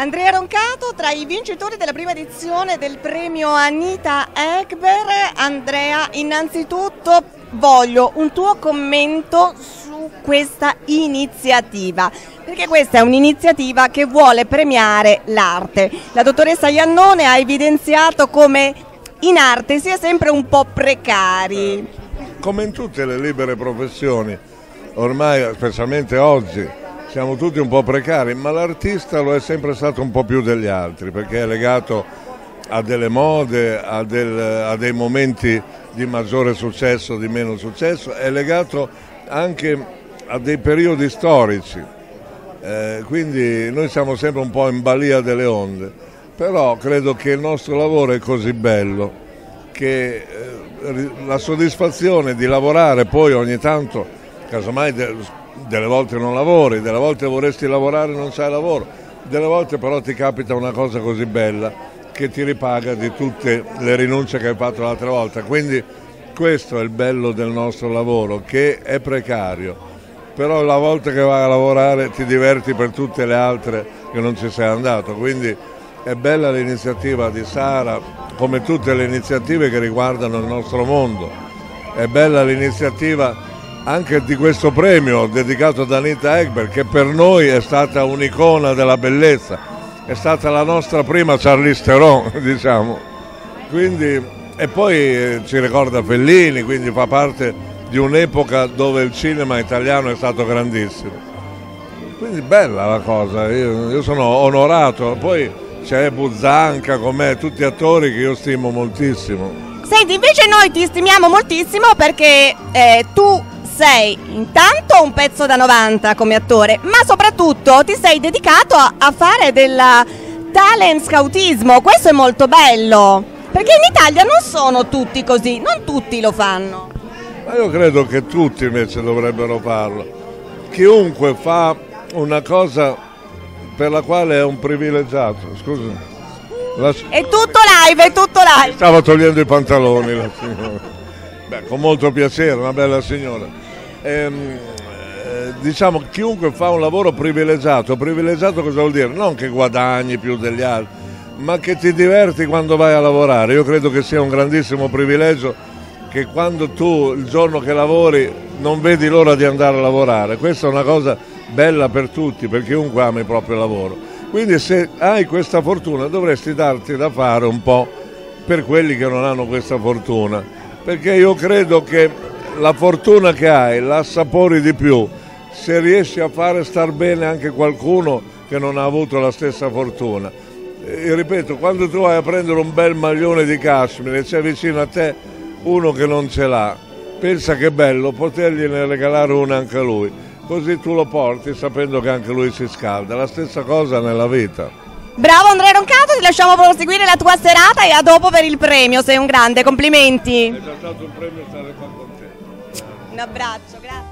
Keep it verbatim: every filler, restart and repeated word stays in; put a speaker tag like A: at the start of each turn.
A: Andrea Roncato, tra i vincitori della prima edizione del premio Anita Ekberg. Andrea, innanzitutto voglio un tuo commento su questa iniziativa, perché questa è un'iniziativa che vuole premiare l'arte. La dottoressa Iannone ha evidenziato come in arte sia sempre un po' precari.
B: Come in tutte le libere professioni, ormai, specialmente oggi, siamo tutti un po' precari, ma l'artista lo è sempre stato un po' più degli altri, perché è legato a delle mode, a, del, a dei momenti di maggiore successo, di meno successo, è legato anche a dei periodi storici, eh, quindi noi siamo sempre un po' in balia delle onde, però credo che il nostro lavoro è così bello che eh, la soddisfazione di lavorare poi ogni tanto, casomai de, delle volte non lavori, delle volte vorresti lavorare e non c'hai lavoro, delle volte però ti capita una cosa così bella che ti ripaga di tutte le rinunce che hai fatto l'altra volta, quindi questo è il bello del nostro lavoro, che è precario, però la volta che vai a lavorare ti diverti per tutte le altre che non ci sei andato, quindi è bella l'iniziativa di Sara, come tutte le iniziative che riguardano il nostro mondo, è bella l'iniziativa anche di questo premio dedicato ad Anita Ekberg, che per noi è stata un'icona della bellezza, è stata la nostra prima Charlize Theron, diciamo, quindi, e poi ci ricorda Fellini, quindi fa parte di un'epoca dove il cinema italiano è stato grandissimo, quindi bella la cosa, io, io sono onorato, poi c'è Buzzanca con me, tutti attori che io stimo moltissimo.
A: Senti, invece noi ti stimiamo moltissimo perché eh, tu sei intanto un pezzo da novanta come attore, ma soprattutto ti sei dedicato a, a fare del talent scoutismo. Questo è molto bello, perché in Italia non sono tutti così, non tutti lo fanno.
B: Ma io credo che tutti invece dovrebbero farlo. Chiunque fa una cosa per la quale è un privilegiato. Scusa. La...
A: È tutto live, è tutto live.
B: Stava togliendo i pantaloni la signora. Beh, con molto piacere, una bella signora. Ehm, eh, diciamo, chiunque fa un lavoro privilegiato, privilegiato cosa vuol dire? Non che guadagni più degli altri, ma che ti diverti quando vai a lavorare. Io credo che sia un grandissimo privilegio che quando tu il giorno che lavori non vedi l'ora di andare a lavorare. Questa è una cosa bella per tutti, per chiunque ama il proprio lavoro. Quindi se hai questa fortuna dovresti darti da fare un po' per quelli che non hanno questa fortuna, perché io credo che la fortuna che hai la assapori di più se riesci a fare star bene anche qualcuno che non ha avuto la stessa fortuna. E ripeto, quando tu vai a prendere un bel maglione di cashmere e c'è vicino a te uno che non ce l'ha, pensa che bello potergliene regalare uno anche a lui, così tu lo porti sapendo che anche lui si scalda. La stessa cosa nella vita.
A: Bravo Andrea Roncato, ti lasciamo proseguire la tua serata e a dopo per il premio, sei un grande, complimenti.
B: È già stato un premio stare qua con te.
A: Un abbraccio, grazie.